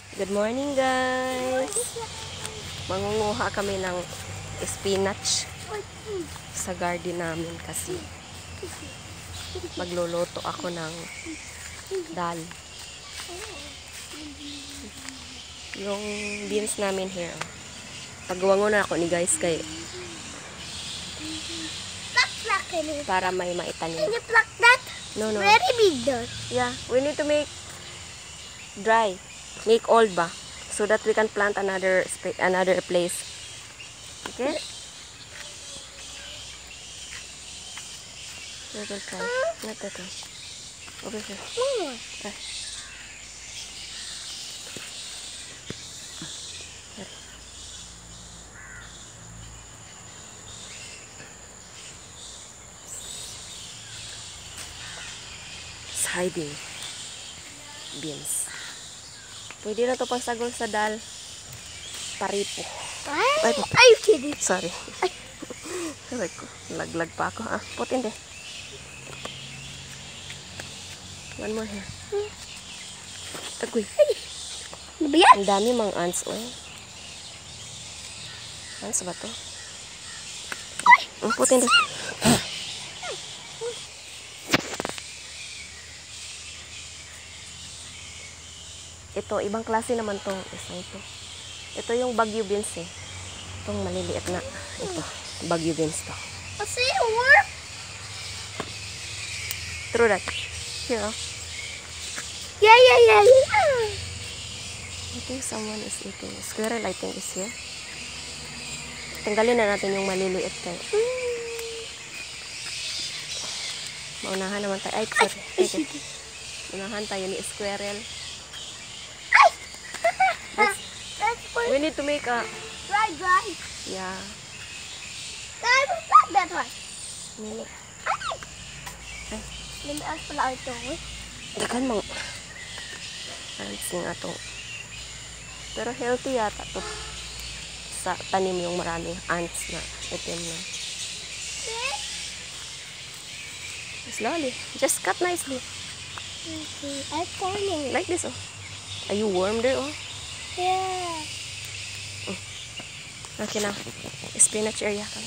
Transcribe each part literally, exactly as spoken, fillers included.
Good morning, guys. Mangunguha kami ng spinach sa garden namin kasi magluluto ako ng dal. Yung beans namin here. Pagwango na ako ni guys kay para may maitanim. Can you pluck that? No, no. Very big though. Yeah, we need to make dry. Make old ba? So that we can plant another another place. Okay? We will try. Not that one. Over here. Oh. Ah. It's hiding. Beans. Pwede na to pagsagol sa dal. Paripo. Ay, are you kidding? Sorry. Sabi ko, laglag pa ako. Ah, putin de. One more here. Agoy. Ano ba yan? Ang dami mga ants, oh. Ants ba to? Ang putin de. Ito, ibang klase naman tong isang ito. Ito yung Baguio beans eh. Itong maliliit na. Ito, Baguio beans to. I see a worm. True that. Here, oh. Yeah, yeah, yeah, yeah. I think someone is eating. Squirrel, I think, is here. Tanggalin na natin yung maliliit tayo. Maunahan naman tayo. Ay, sorry. Ay, okay. Unahan tayo ni squirrel. That's, that's for We need to make a... dry, dry. Yeah. I will pluck that one. Nili. Ay. Limaas pala ito. Dagan mga... Ants nga to. Pero healthy yata to. Sa tanim yung maraming ants na itim na. Slowly. Just cut nicely. Okay, I'm forming it. Like this, oh. Are you warm there, oh? Yeah. Okay na. Spinach area kami.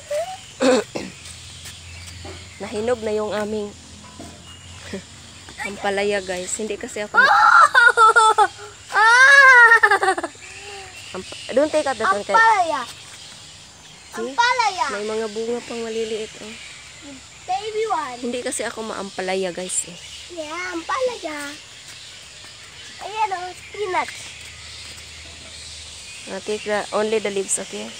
Nahinog na yung aming ampalaya, guys. Hindi kasi ako... Amp Don't take out that one. Ampalaya. See? Ampalaya. May mga bunga pang maliliit, oh. Baby one. Hindi kasi ako maampalaya, guys, eh. Yeah, ampalaya. Ayan o, spinach. Uh, take the, only the leaves, okay?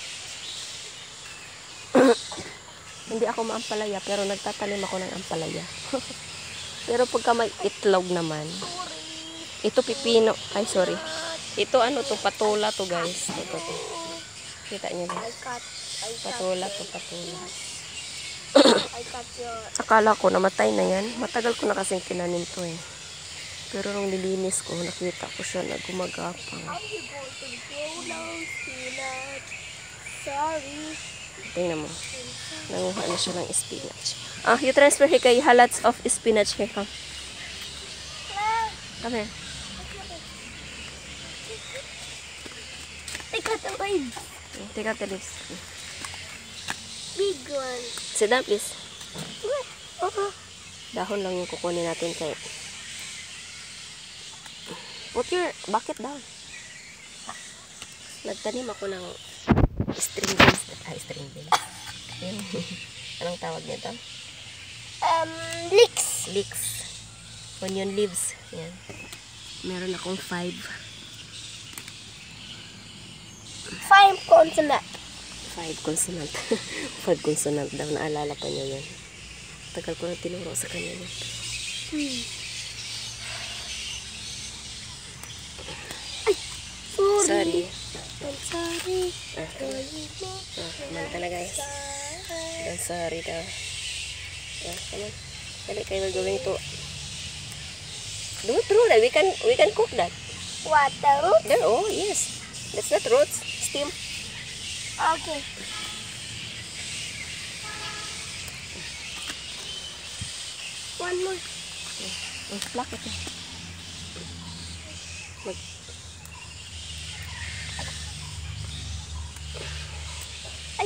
Hindi ako maampalaya, pero nagtatanim ako ng ampalaya. Pero pagka may itlog naman, ito pipino, ay sorry. Ito ano to, patula to, guys. Ito to. Kita niyo ba? I cut, I cut, Patula to, patula. I cut your... Akala ko namatay na yan. Matagal ko na kasing tinanim to eh. Pero nung nilinis ko, nakita ko siya na gumagapang. How you go to grow now, spinach? Sorry. Tingnan mo. Nanguha na siya ng spinach. Ah, you transfer here kay halats of spinach here. Come. Come here. I cut the leaves. Take out the leaves. Big one. Sit down, please. Uh-huh. Dahon lang yung kukunin natin kay... Put your bucket down. Nagtanim ako ng string beans. Ay, string beans. Anong tawag nito? Um, leeks. Leeks. Onion leaves. Yan. Meron akong five. Five consonant. Five consonant. Five consonant daw. Naalala pa niyo yan. Tagal ko na tinuro sa kanya yan. Hmm. Ay, sorry. Sorry. I'm sorry. Ah, ah, manta na guys. I'm sorry daw. Ah, come on. Dali kayo, we're going to do it through that. We can, we can cook that. What, the root? There, oh, yes. That's not roots. Steam. Okay. One more. Ang plak ito. Mag,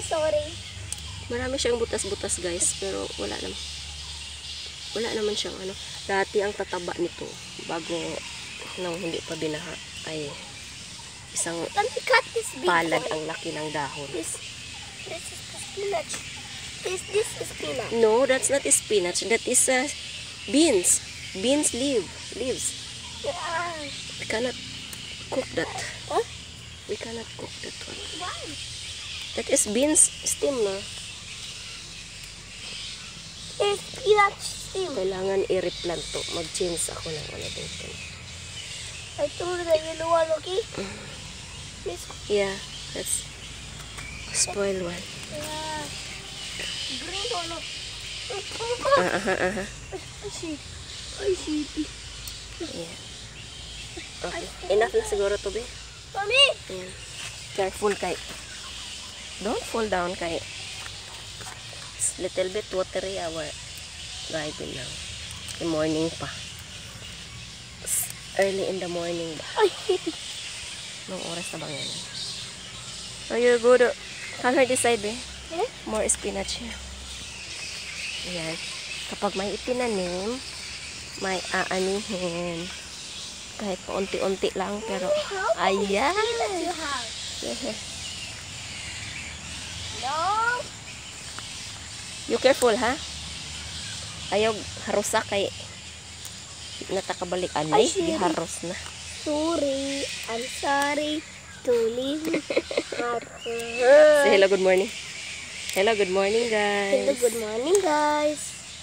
sorry. Marami siyang butas-butas guys, pero wala naman. Wala naman siyang ano. Dati ang tataba nito, bago nang hindi pa binaha, ay isang Let me cut this big palad one. ang laki ng dahon. This, this is the spinach. This, this is spinach. No, that's not spinach. That is uh, beans. Beans leaf, leaves. Ah, We cannot cook that. huh? We cannot cook that one. Why? That is beans steam na. It's spinach steam. Kailangan i-replant to. Mag-change ako ng ano dito. I told you that you know what, okay? This, Yeah, that's spoiled one. yeah. Green or no? Ah, aha, aha. I see. I see. Yeah. Okay. Enough na siguro to, be. Mommy! Ayan. Careful kay. Don't fall down kay. It's little bit watery our garden now. The morning pa. It's early in the morning ba? Ay! Nung oras na bang yan? So you're good. Color this side, be. Eh? More spinach here. Ayan. Kapag may itinanim, may aanihin. Kahit paunti-unti lang, pero ayan. Spinach you have. No! You careful, ha? Ayaw harusa kay natakabalik anay, Ay, sorry. giharos na. Sorry. I'm sorry to leave after Say hello, good morning. Hello, good morning, guys. Hello, good morning, guys.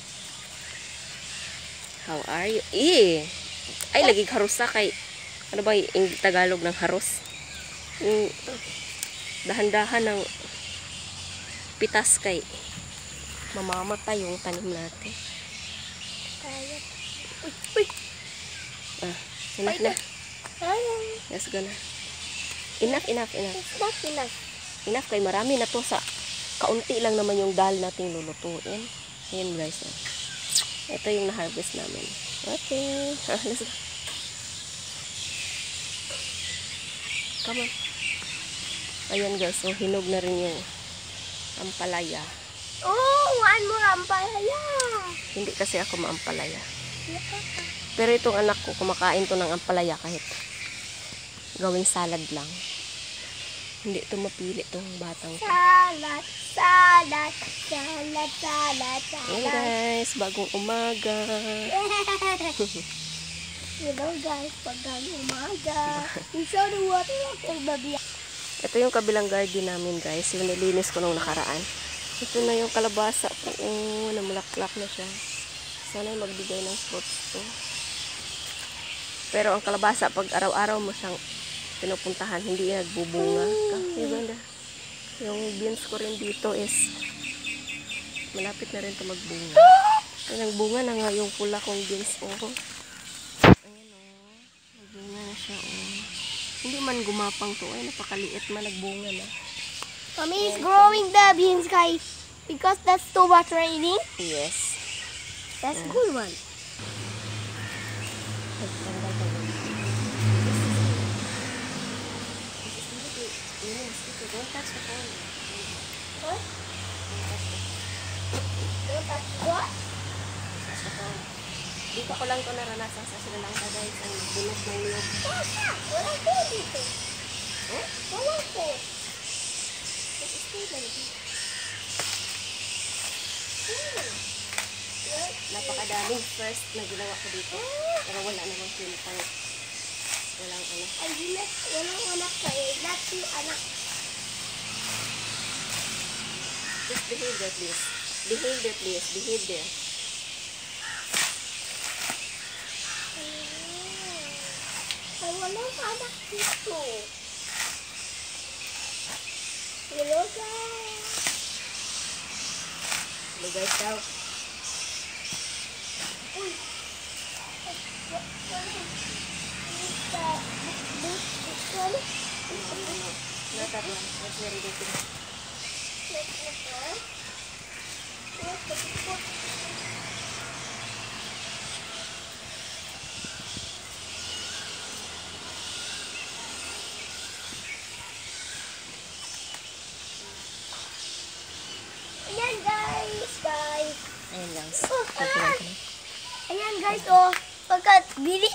How are you? Eh, ay lagi harusa kay ano ba yung Tagalog ng haros? Yung dahan-dahan ng pitas kay mamamatay yung tanim natin. Kaya. Uy, uy. Ah, enough na. Kaya. Let's go na. Enough, enough, enough. It's not enough. Enough kay marami na to sa kaunti lang naman yung dal nating lulutuin. Ayan guys. Oh. Ito yung na-harvest namin. Okay. Ah, let's go. Come on. Ayan guys. So hinog na rin yung ampalaya. Oh, one more ampalaya. Hindi kasi ako maampalaya. Pero itong anak ko kumakain to ng ampalaya kahit gawing salad lang. Hindi ito mapili itong batang to. Salad, salad, salad, salad, Ayan salad. guys. Bagong umaga. You know guys, pag umaga, you show the water of the baby. Ito yung kabilang garden namin guys. Yung nilinis ko nung nakaraan. Ito na yung kalabasa po. Oh, namulaklak na siya. Sana magbigay ng fruits to. Pero ang kalabasa, pag araw-araw mo siyang pinupuntahan, hindi yan nagbubunga. Kasi banda, yung beans ko rin dito is malapit na rin ito magbunga. Kaya nagbunga na nga yung pula kong beans. Oh. Ayan o. Oh. Nagbunga na siya. Oh. Hindi man gumapang to. Ay, napakaliit man. Nagbunga na. Mommy is growing the beans, guys, because that's too much raining. Yes. That's a good one. Don't touch the phone. What? Don't touch what? Touch the phone. Dito ko lang ito naranasan sa Sri Lanka guys. Ang bunot ng niyog. What's that? What I told you to? Eh? What was it? This is student. Napakadaming first na ginawa ko dito. Pero wala namang pinipang. Walang ano. Ay, dilat. Walang anak kayo. That's yung anak. Just behave there please. Behave there please. Behave there. Ay, walang anak dito. Hello, guys. Hello guys daw. Uy. Ay, what- what is this, uh, this- this one? Not that one. That's very ridiculous. This one? What's the big one? Ayan guys. Ayan guys, oh. Pagka bili